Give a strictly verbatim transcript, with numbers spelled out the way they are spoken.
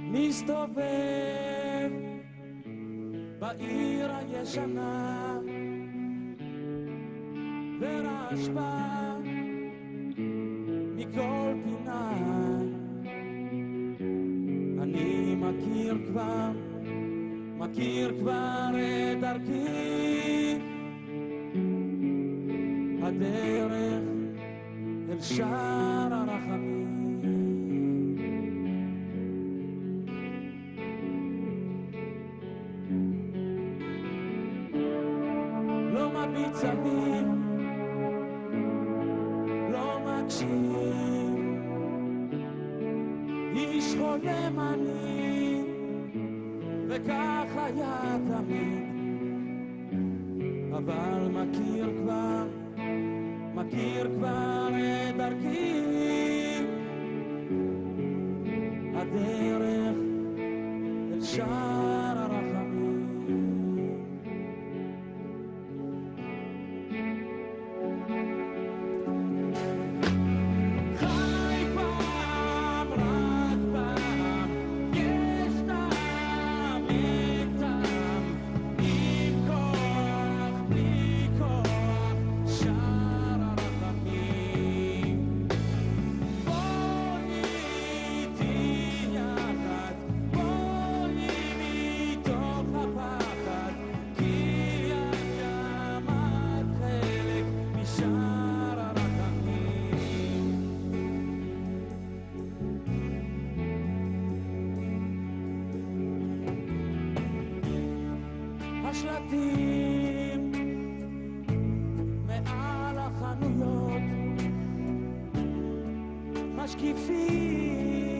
מסתובב בעיר הישנה ורעש בא מכל פינה. אני מכיר כבר, מכיר כבר את דרכי, הדרך אל שער הרחמים. לא מביט סביב, לא מקשיב, איש חולם אני, וכך היה תמיד. אבל מכיר כבר, מכיר כבר את דרכי, הדרך אל שער הרחמים. השלטים מעל החנויות משקיפים